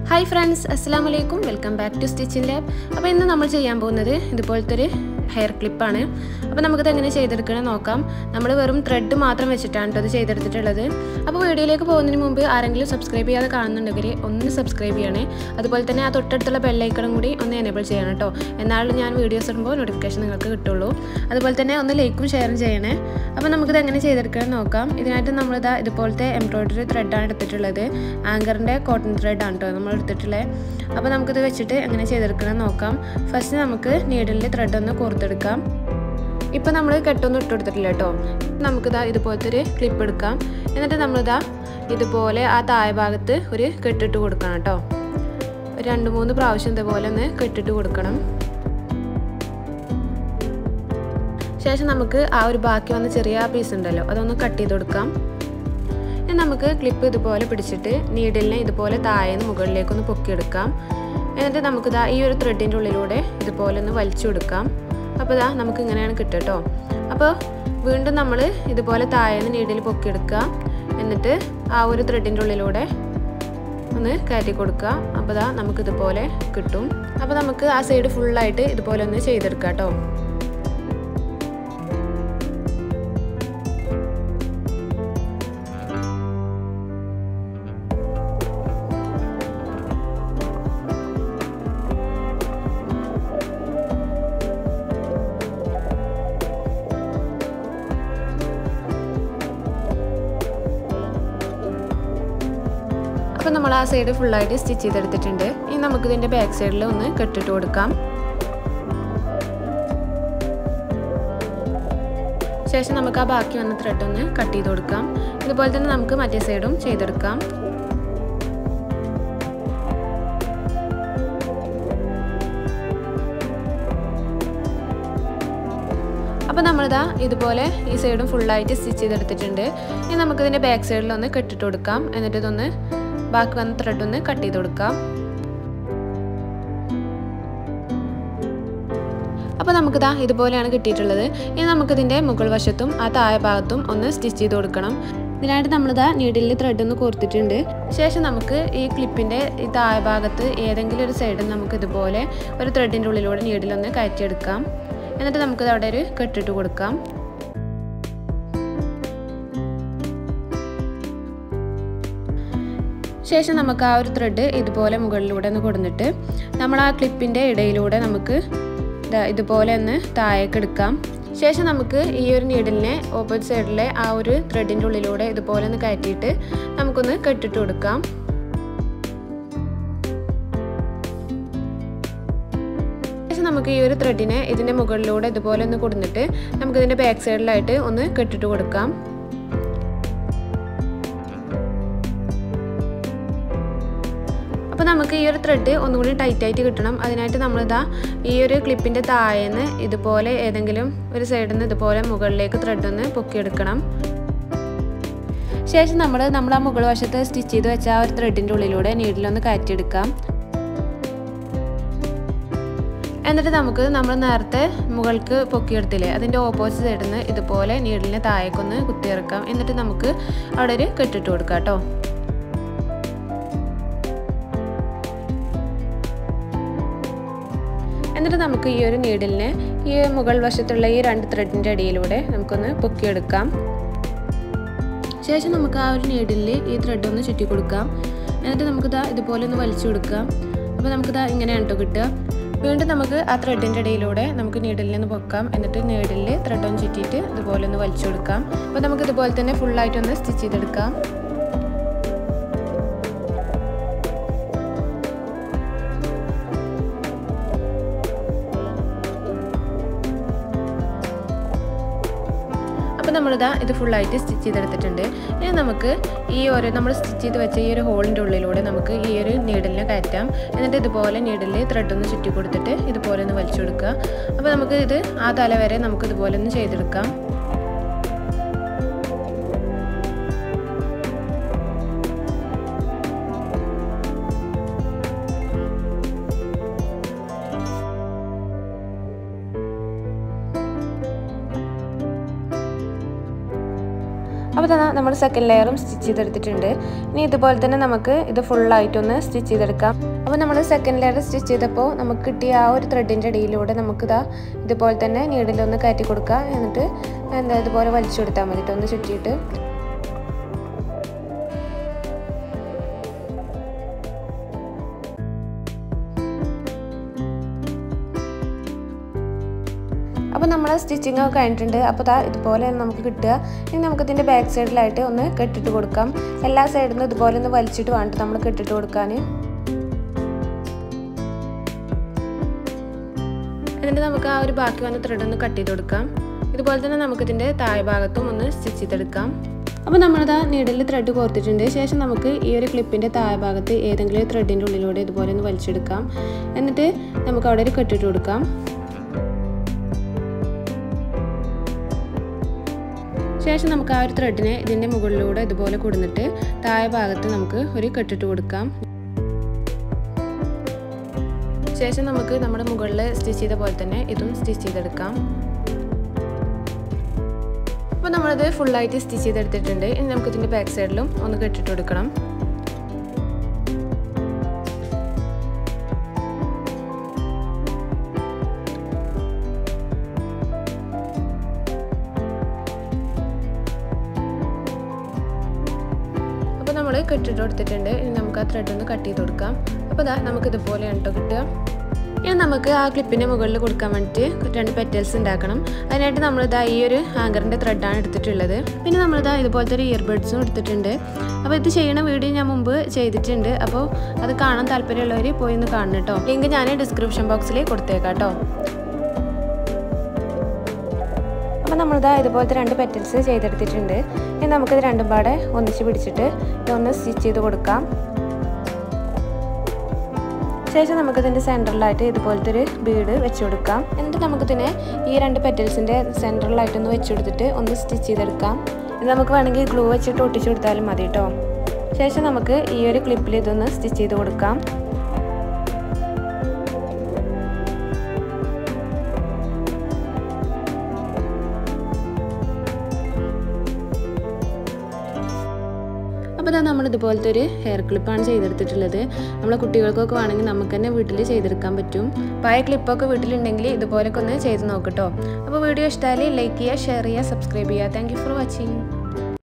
Hi friends, assalamu alaikum. Welcome back to Stitching Lab. അപ്പോൾ ഇന്ന് നമ്മൾ ചെയ്യാൻ പോകുന്നത് ഇതുപോലത്തെ ഒരു ഹെയർ ക്ലിപ്പ് ആണ്. അപ്പോൾ നമുക്ക് ഇത് എങ്ങനെ ചെയ്തെടുക്കണം നോക്കാം. നമ്മൾ വെറും ത്രെഡ് മാത്രം വെച്ചിട്ടാണ് ഇത് ചെയ്തെടുത്തിട്ടുള്ളത്. അപ്പോൾ വീഡിയോയിലേക്ക് പോകുന്നതിന് മുമ്പ് ആരെങ്കിലും സബ്സ്ക്രൈബ് ചെയ്യാതെ കാണുന്നുണ്ടെങ്കിൽ ഒന്ന് സബ്സ്ക്രൈബ് ചെയ്യണേ. അതുപോലെ തന്നെ ആ തൊട്ടടുത്തുള്ള ബെൽ ഐക്കണും കൂടി ഒന്ന് എനേബിൾ ചെയ്യണം കേട്ടോ. എന്നാലും ഞാൻ വീഡിയോസ് ഇടുമ്പോൾ നോട്ടിഫിക്കേഷൻ നിങ്ങൾക്ക് കിട്ടുള്ളൂ. അതുപോലെ തന്നെ ഒന്ന് ലൈക്കും ഷെയറും ചെയ്യണേ. അപ്പോൾ നമുക്കിത് എങ്ങനെ ചെയ്തെടുക്കണം നോക്കാം. ഇതിനായിട്ട് നമ്മളിതാ ഇതുപോലത്തെ എംബ്രോയിഡറി ത്രെഡാണ് എടുത്തിട്ടുള്ളത്. ആങ്കറിൻ്റെ കോട്ടൺ ത്രെഡാണ് കേട്ടോ നമ്മൾ എടുത്തിട്ടുള്ളത്. അപ്പോൾ നമുക്കിത് വെച്ചിട്ട് എങ്ങനെ ചെയ്തെടുക്കണം നോക്കാം. ഫസ്റ്റ് നമുക്ക് നീഡിലിൽ ത്രെഡ് ഒന്ന് കോർത്തെടുക്കാം. ഇപ്പോൾ നമ്മൾ കെട്ടൊന്നും ഇട്ടെടുത്തിട്ടില്ല കേട്ടോ. നമുക്കിതാ ഇതുപോലത്തെ ഒരു ക്ലിപ്പ് എടുക്കാം. എന്നിട്ട് നമ്മളിതാ ഇതുപോലെ ആ താഴെ ഭാഗത്ത് ഒരു കെട്ടിട്ട് കൊടുക്കണം കേട്ടോ. ഒരു 2-3 പ്രാവശ്യം ഇതുപോലെ ഒന്ന് കെട്ടിട്ട് കൊടുക്കണം. ശേഷം നമുക്ക് ആ ഒരു ബാക്കി വന്ന ചെറിയ പീസ് ഉണ്ടല്ലോ അതൊന്ന് കട്ട് ചെയ്ത് കൊടുക്കാം. നമുക്ക് ക്ലിപ്പ് ഇതുപോലെ പിടിച്ചിട്ട് നീഡിലിനെ ഇതുപോലെ താഴേന്ന് മുകളിലേക്കൊന്ന് പൊക്കിയെടുക്കാം. എന്നിട്ട് നമുക്കിതാ ഈ ഒരു ത്രെഡിൻ്റെ ഉള്ളിലൂടെ ഇതുപോലെ ഒന്ന് വലിച്ചു കൊടുക്കാം. അപ്പോൾ ഇതാ നമുക്ക് ഇങ്ങനെയാണ് കിട്ടുക കേട്ടോ. അപ്പോൾ വീണ്ടും നമ്മൾ ഇതുപോലെ താഴേന്ന് നീഡിൽ പൊക്കിയെടുക്കുക. എന്നിട്ട് ആ ഒരു ത്രെഡിൻ്റെ ഉള്ളിലൂടെ ഒന്ന് കയറ്റി കൊടുക്കുക. അപ്പോൾ ഇതാ നമുക്കിതുപോലെ കിട്ടും. അപ്പോൾ നമുക്ക് ആ സൈഡ് ഫുള്ളായിട്ട് ഇതുപോലെ ഒന്ന് ചെയ്തെടുക്കാം കേട്ടോ. അപ്പോൾ നമ്മൾ ആ സൈഡ് ഫുള്ളായിട്ട് സ്റ്റിച്ച് ചെയ്തെടുത്തിട്ടുണ്ട്. ഇനി നമുക്കിതിൻ്റെ ബാക്ക് സൈഡിൽ ഒന്ന് കെട്ടിട്ട് കൊടുക്കാം. ശേഷം നമുക്ക് ആ ബാക്കി വന്ന ത്രെഡ് ഒന്ന് കട്ട് ചെയ്ത് കൊടുക്കാം. ഇതുപോലെ തന്നെ നമുക്ക് മറ്റേ സൈഡും ചെയ്തെടുക്കാം. അപ്പോൾ നമ്മളിതാ ഇതുപോലെ ഈ സൈഡും ഫുള്ളായിട്ട് സ്റ്റിച്ച് ചെയ്തെടുത്തിട്ടുണ്ട്. ഇനി നമുക്കിതിൻ്റെ ബാക്ക് സൈഡിലൊന്ന് കെട്ടിട്ട് കൊടുക്കാം. എന്നിട്ട് ഇതൊന്ന് ബാക്കി വന്ന ത്രെഡ് ഒന്ന് കട്ട് ചെയ്ത് കൊടുക്കാം. അപ്പോൾ നമുക്കിതാ ഇതുപോലെയാണ് കിട്ടിയിട്ടുള്ളത്. ഇനി നമുക്കിതിൻ്റെ മുകൾ വശത്തും ആ താഴെ ഭാഗത്തും ഒന്ന് സ്റ്റിച്ച് ചെയ്ത് കൊടുക്കണം. ഇതിനായിട്ട് നമ്മളിതാ നീഡിലിൽ ത്രെഡ് ഒന്ന് കോർത്തിട്ടുണ്ട്. ശേഷം നമുക്ക് ഈ ക്ലിപ്പിൻ്റെ ഈ താഴെ ഭാഗത്ത് ഏതെങ്കിലും ഒരു സൈഡിൽ നമുക്ക് ഇതുപോലെ ഒരു ത്രെഡിൻ്റെ ഉള്ളിലൂടെ നീഡിലൊന്ന് കയറ്റിയെടുക്കാം. എന്നിട്ട് നമുക്കിത് അവിടെ ഒരു കെട്ടിട്ട് കൊടുക്കാം. ശേഷം നമുക്ക് ആ ഒരു ത്രെഡ് ഇതുപോലെ മുകളിലൂടെ ഒന്ന് കൊടുത്തിട്ട് നമ്മൾ ആ ക്ലിപ്പിൻ്റെ ഇടയിലൂടെ നമുക്ക് ഇതുപോലെ ഒന്ന് താഴേക്ക് എടുക്കാം. ശേഷം നമുക്ക് ഈ ഒരു നീഡിലിനെ ഓപ്പോസിറ്റ് സൈഡിലെ ആ ഒരു ത്രെഡിൻ്റെ ഉള്ളിലൂടെ ഇതുപോലെ ഒന്ന് കയറ്റിയിട്ട് നമുക്കൊന്ന് കെട്ടിട്ട് കൊടുക്കാം. ശേഷം നമുക്ക് ഈ ഒരു ത്രെഡിനെ ഇതിൻ്റെ മുകളിലൂടെ ഇതുപോലെ ഒന്ന് കൊടുത്തിട്ട് നമുക്കിതിൻ്റെ ബാക്ക് സൈഡിലായിട്ട് ഒന്ന് കെട്ടിട്ട് കൊടുക്കാം. അപ്പോൾ നമുക്ക് ഈ ഒരു ത്രെഡ് ഒന്നുകൂടി ടൈറ്റായിട്ട് കിട്ടണം. അതിനായിട്ട് നമ്മളിതാ ഈ ഒരു ക്ലിപ്പിൻ്റെ താഴേന്ന് ഇതുപോലെ ഏതെങ്കിലും ഒരു സൈഡിൽ നിന്ന് ഇതുപോലെ മുകളിലേക്ക് ത്രെഡ് ഒന്ന് പൊക്കിയെടുക്കണം. ശേഷം നമ്മൾ ആ മുകൾ വശത്ത് സ്റ്റിച്ച് ചെയ്ത് വെച്ച ആ ഒരു ത്രെഡിൻ്റെ ഉള്ളിലൂടെ നീഡിലൊന്ന് കയറ്റിയെടുക്കാം. എന്നിട്ട് നമുക്ക് നമ്മൾ നേരത്തെ മുകൾക്ക് പൊക്കിയെടുത്തില്ലേ അതിൻ്റെ ഓപ്പോസിറ്റ് സൈഡിൽ നിന്ന് ഇതുപോലെ നീഡിലിനെ താഴേക്കൊന്ന് കുത്തിയിറക്കാം. എന്നിട്ട് നമുക്ക് അവിടെ ഒരു കെട്ടിട്ട് കൊടുക്കാം കേട്ടോ. എന്നിട്ട് നമുക്ക് ഈ ഒരു നീഡിലിനെ ഈ മുകൾ വശത്തുള്ള ഈ 2 ത്രെഡിൻ്റെ ഇടയിലൂടെ നമുക്കൊന്ന് പൊക്കിയെടുക്കാം. ശേഷം നമുക്ക് ആ ഒരു നീഡിലിൽ ഈ ത്രെഡ് ഒന്ന് ചുറ്റി കൊടുക്കാം. എന്നിട്ട് നമുക്കിതാ ഇതുപോലെ ഒന്ന് വലിച്ചു കൊടുക്കാം. അപ്പോൾ നമുക്കിതാ ഇങ്ങനെയാണ് കേട്ടോ കിട്ടുക. വീണ്ടും നമുക്ക് ആ ത്രെഡിൻ്റെ ഇടയിലൂടെ നമുക്ക് നീഡിലിനെ ഒന്ന് പൊക്കാം. എന്നിട്ട് നീഡിലിൽ ത്രെഡ് ഒന്ന് ചുറ്റിയിട്ട് ഇതുപോലെ ഒന്ന് വലിച്ചു കൊടുക്കാം. അപ്പോൾ നമുക്ക് ഇതുപോലെ തന്നെ ഫുള്ളായിട്ടൊന്ന് സ്റ്റിച്ച് ചെയ്തെടുക്കാം. അപ്പോൾ നമ്മളിതാ ഇത് ഫുള്ളായിട്ട് സ്റ്റിച്ച് ചെയ്തെടുത്തിട്ടുണ്ട്. ഇനി നമുക്ക് ഈ ഒരു നമ്മൾ സ്റ്റിച്ച് ചെയ്ത് വെച്ച ഈ ഒരു ഹോളിൻ്റെ ഉള്ളിലൂടെ നമുക്ക് ഈ ഒരു നീഡിലിനെ കയറ്റാം. എന്നിട്ട് ഇതുപോലെ നീഡിലിൽ ത്രെഡ് ഒന്ന് ചുറ്റി കൊടുത്തിട്ട് ഇതുപോലെ ഒന്ന് വലിച്ചു കൊടുക്കുക. അപ്പോൾ നമുക്ക് ഇത് ആ തല വരെ നമുക്ക് ഇതുപോലെ ഒന്ന് ചെയ്തെടുക്കാം. അപ്പോൾ അപ്പോൾ നമ്മൾ സെക്കൻഡ് ലെയറും സ്റ്റിച്ച് ചെയ്തെടുത്തിട്ടുണ്ട്. ഇനി ഇതുപോലെ തന്നെ നമുക്ക് ഇത് ഫുള്ളായിട്ടൊന്ന് സ്റ്റിച്ച് ചെയ്തെടുക്കാം. അപ്പോൾ നമ്മൾ സെക്കൻഡ് ലെയർ സ്റ്റിച്ച് ചെയ്തപ്പോൾ നമുക്ക് കിട്ടിയ ആ ഒരു ത്രെഡിൻ്റെ ഇടയിലൂടെ നമുക്കിതാ ഇതുപോലെ തന്നെ നീഡിലൊന്ന് കയറ്റി കൊടുക്കുക. എന്നിട്ട് ഇതുപോലെ വലിച്ചു കൊടുത്താൽ മതി ഒന്ന് ചുറ്റിയിട്ട്. അപ്പോൾ നമ്മൾ സ്റ്റിച്ചിങ് ഒക്കെ കഴിഞ്ഞിട്ടുണ്ട്. അപ്പോൾ ഇതുപോലെ നമുക്ക് കിട്ടുക. ഇനി നമുക്കിതിൻ്റെ ബാക്ക് സൈഡിലായിട്ട് ഒന്ന് കെട്ടിട്ട് കൊടുക്കാം. എല്ലാ സൈഡിൽ നിന്നും ഇതുപോലെ ഒന്ന് വലിച്ചിട്ട് വേണ്ട നമ്മൾ കെട്ടിട്ട് കൊടുക്കാൻ. എന്നിട്ട് നമുക്ക് ആ ഒരു ബാക്കി വന്ന ത്രെഡ് ഒന്ന് കട്ട് ചെയ്ത് കൊടുക്കാം. ഇതുപോലെ തന്നെ നമുക്കിതിൻ്റെ താഴെ ഭാഗത്തും ഒന്ന് സ്റ്റിച്ച് ചെയ്തെടുക്കാം. അപ്പോൾ നമ്മളിതാ നീഡിൽ ത്രെഡ് കോർത്തിട്ടുണ്ട്. ശേഷം നമുക്ക് ഈ ഒരു ക്ലിപ്പിൻ്റെ താഴെ ഭാഗത്ത് ഏതെങ്കിലും ഒരു ത്രെഡിൻ്റെ ഉള്ളിലൂടെ ഇതുപോലെ ഒന്ന് വലിച്ചെടുക്കാം. എന്നിട്ട് നമുക്ക് അവിടെ ഒരു കെട്ടിട്ട് കൊടുക്കാം. ശേഷം നമുക്ക് ആ ഒരു ത്രെഡിനെ ഇതിൻ്റെ മുകളിലൂടെ ഇതുപോലെ കൊടുത്തിട്ട് താഴെ ഭാഗത്ത് നമുക്ക് ഒരു കെട്ടിട്ട് കൊടുക്കാം. ശേഷം നമുക്ക് നമ്മുടെ മുകളിൽ സ്റ്റിച്ച് ചെയ്ത പോലെ തന്നെ ഇതും സ്റ്റിച്ച് ചെയ്തെടുക്കാം. അപ്പോൾ നമ്മളിത് ഫുള്ളായിട്ട് സ്റ്റിച്ച് ചെയ്തെടുത്തിട്ടുണ്ട്. ഇനി നമുക്ക് ഇതിൻ്റെ ബാക്ക് സൈഡിലും ഒന്ന് കെട്ടിട്ട് കൊടുക്കണം. അപ്പോൾ നമ്മൾ കെട്ടിട്ട് കൊടുത്തിട്ടുണ്ട്. ഇനി നമുക്ക് ആ ത്രെഡ് ഒന്ന് കട്ട് ചെയ്ത് കൊടുക്കാം. അപ്പോൾ നമുക്കിതുപോലെയാണ് കേട്ടോ കിട്ടുക. ഇനി നമുക്ക് ആ ക്ലിപ്പിൻ്റെ മുകളിൽ കൊടുക്കാൻ വേണ്ടിയിട്ട് 2 പെറ്റൽസ് ഉണ്ടാക്കണം. അതിനായിട്ട് നമ്മളിതാ ഈ ഒരു ഹാങ്കറിൻ്റെ ത്രെഡാണ് എടുത്തിട്ടുള്ളത്. പിന്നെ നമ്മളിതാ ഇതുപോലത്തെ ഒരു ഇയർബഡ്സും എടുത്തിട്ടുണ്ട്. അപ്പോൾ ഇത് ചെയ്യണ വീഡിയോ ഞാൻ മുമ്പ് ചെയ്തിട്ടുണ്ട്. അപ്പോൾ അത് കാണാൻ താല്പര്യമുള്ളവർ പോയി ഒന്ന് കാണണം കേട്ടോ. ലിങ്ക് ഞാൻ ഡിസ്ക്രിപ്ഷൻ ബോക്സിൽ കൊടുത്തേക്കാം കേട്ടോ. അപ്പോൾ നമ്മളിതാ ഇതുപോലത്തെ 2 പെറ്റൽസ് ചെയ്തെടുത്തിട്ടുണ്ട്. ഇനി നമുക്കിത് രണ്ടും പാടെ ഒന്നിച്ച് പിടിച്ചിട്ട് ഇതൊന്ന് സ്റ്റിച്ച് ചെയ്ത് കൊടുക്കാം. ശേഷം നമുക്കിതിൻ്റെ സെൻറ്ററിലായിട്ട് ഇതുപോലത്തെ ഒരു ബീഡ് വെച്ച് കൊടുക്കാം. എന്നിട്ട് നമുക്കിതിനെ ഈ 2 പെറ്റൽസിൻ്റെ സെൻറ്ററിലായിട്ടൊന്ന് വെച്ച് കൊടുത്തിട്ട് ഒന്ന് സ്റ്റിച്ച് ചെയ്തെടുക്കാം. ഇത് നമുക്ക് വേണമെങ്കിൽ ഗ്ലൂ വെച്ചിട്ട് ഒട്ടിച്ചു കൊടുത്താലും മതി കേട്ടോ. ശേഷം നമുക്ക് ഈ ഒരു ക്ലിപ്പിൽ ഇതൊന്ന് സ്റ്റിച്ച് ചെയ്ത് കൊടുക്കാം. അപ്പോൾ നമ്മൾ ഇതുപോലത്തെ ഒരു ഹെയർ ക്ലിപ്പാണ് ചെയ്തെടുത്തിട്ടുള്ളത്. നമ്മളെ കുട്ടികൾക്കൊക്കെ വേണമെങ്കിൽ നമുക്ക് തന്നെ വീട്ടിൽ ചെയ്തെടുക്കാൻ പറ്റും. പഴയ ക്ലിപ്പൊക്കെ വീട്ടിലുണ്ടെങ്കിൽ ഇതുപോലൊക്കെ ഒന്ന് ചെയ്ത് നോക്കട്ടോ. അപ്പോൾ വീഡിയോ ഇഷ്ടമായാൽ ലൈക്ക് ചെയ്യുക, ഷെയർ ചെയ്യുക, സബ്സ്ക്രൈബ് ചെയ്യുക. Thank you for watching.